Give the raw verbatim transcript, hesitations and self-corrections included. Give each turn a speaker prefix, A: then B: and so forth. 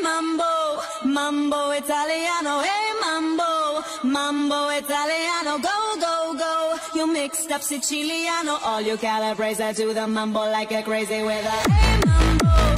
A: mambo, mambo Italiano, hey mambo, mambo Italiano, go, go, go. You mixed up Siciliano, all you Calabrese do the mambo like a crazy with a hey mambo.